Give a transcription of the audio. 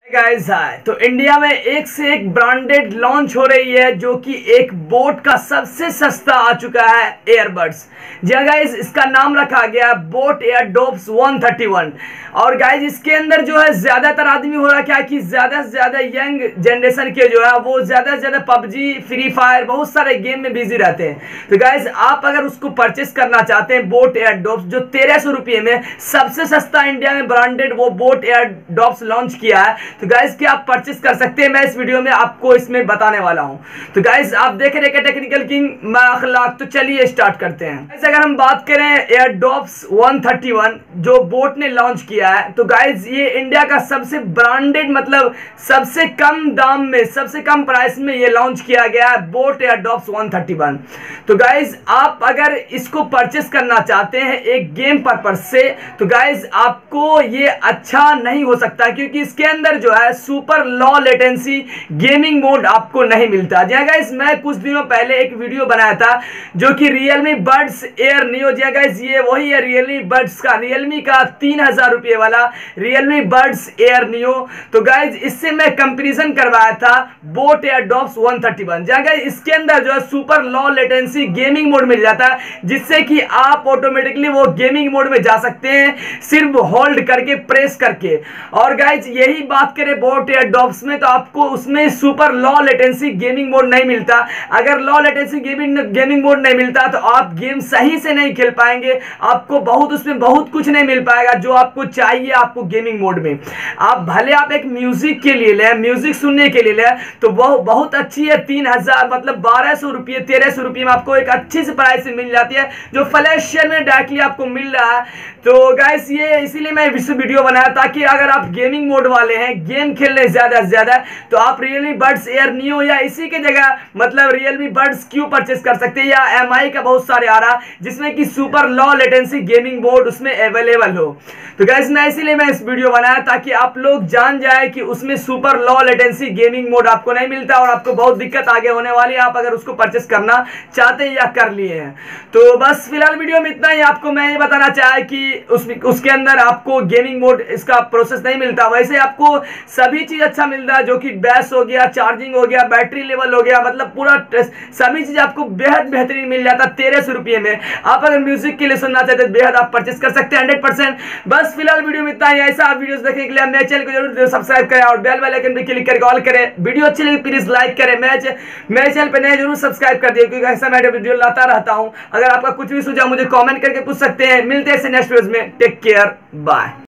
Guys hi. तो India में एक से एक ब्रांडेड लॉन्च हो रही है, जो कि एक बोट का सबसे सस्ता आ चुका है, एयरबड्स। जी गाइस, इसका नाम रखा गया बोट एयरडॉप्स 131। और गाइस इसके अंदर जो है ज्यादातर आदमी हो रहा क्या है कि ज्यादा से ज्यादा यंग जनरेशन के जो है वो ज्यादा से ज्यादा पबजी, फ्री फायर, बहुत सारे गेम में बिजी रहते हैं। तो गाइस आप अगर उसको परचेस करना चाहते हैं, बोट एयरडॉप्स जो 1300 रुपये में सबसे सस्ता इंडिया में ब्रांडेड वो बोट एयरडॉप्स लॉन्च किया है, तो गाइस क्या आप परचेस कर सकते हैं। मैं इस वीडियो में आपको इसमें बताने वाला हूं। तो गाइस आप देख रहे हैं टेक्निकल किंग मैं अखलाक। तो चलिए स्टार्ट करते हैं। गाइस अगर हम बात करें एयरडॉप्स 131 जो बोट ने लॉन्च किया है, तो गाइस ये इंडिया का सबसे ब्रांडेड, मतलब सबसे कम दाम में, सबसे कम प्राइस में ये लॉन्च किया गया है, बोट एयरडॉप्स 131। तो गाइस आप अगर इसको परचेस करना चाहते हैं एक गेम पर्पस से, तो गाइस आपको ये अच्छा नहीं हो सकता, क्योंकि इसके अंदर जो है super low latency gaming mode आपको नहीं मिलता। जी गाइस मैं कुछ दिनों पहले एक वीडियो बनाया था जो कि Realme Buds Air Neo। जी गाइस ये वही है Realme Buds का, Realme का 3000 रुपये वाला Realme Buds Air Neo। तो गाइस इससे मैं कंपैरिजन करवाया था बोट एयरडॉप्स 131। जी गाइस इसके अंदर जो है super low latency gaming mode मिल जाता है, जिससे कि आप ऑटोमेटिकली वो गेमिंग मोड में जा सकते हैं सिर्फ होल्ड करके, प्रेस करके। और गाइस यही बात करें बोट एयरडॉप्स में, तो आपको उसमें super low latency gaming mode नहीं मिलता। अगर लो लेटेंसी गेमिंग मोड नहीं मिलता तो आप गेम सही से नहीं खेल पाएंगे, आपको उसमें बहुत कुछ नहीं मिल पाएगा जो आपको चाहिए आपको गेमिंग मोड में। आप भले आप एक म्यूजिक के लिए लें, म्यूजिक सुनने के लिए लें, तो वह बहुत अच्छी है। 3000 मतलब 1200 रुपये, 1300 रुपये में आपको एक अच्छी सी प्राइस मिल जाती है, जो फ्लैश शेयर में डायरेक्टली आपको मिल रहा है। तो गाइस ये इसीलिए मैं वीडियो बनाया, ताकि अगर आप गेमिंग मोड वाले हैं, गेम खेलने ज्यादा से ज्यादा, तो आप Realme Buds Air Neo या इसी के जगह मतलब Realme Buds Q परचेस कर सकते हैं, या MI का बहुत सारे आ रहा जिसमें कि super low latency gaming mode उसमें अवेलेबल हो। तो गाइस मैं इसीलिए मैं इस वीडियो बनाया, ताकि आप लोग जान जाए कि उसमें super low latency gaming mode आपको नहीं मिलता और आपको बहुत दिक्कत आगे होने वाली है, आप अगर उसको परचेस करना चाहते हैं या कर लिए हैं। तो बस फिलहाल वीडियो में इतना ही। आपको मैं ये बताना चाहा कि उसके अंदर आपको गेमिंग मोड इसका प्रोसेस नहीं मिलता, वैसे आपको सभी चीज अच्छा मिलता है, जो कि बैस हो गया, चार्जिंग हो गया, बैटरी लेवल हो गया, मतलब पूरा सभी चीज आपको बेहद बेहतरीन मिल जाता है 1300 रुपये में। आप अगर म्यूजिक के लिए सुनना चाहते हैं बेहद आप परचेस कर सकते हैं 100%। बस फिलहाल वीडियो में इतना ही। ऐसा आप वीडियोस देखने के लिए मेरे चैनल को जरूर सब्सक्राइब करें और बेल आइकन पे क्लिक करके ऑल करें। वीडियो अच्छी लगी प्लीज लाइक करें। मेरे चैनल पे नए जरूर सब्सक्राइब कर दिए, क्योंकि ऐसा मैं वीडियो लाता रहता हूं। अगर आपका कुछ भी सुझाव मुझे कमेंट करके पूछ सकते हैं। मिलते हैं नेक्स्ट वीडियो में। Take care, bye.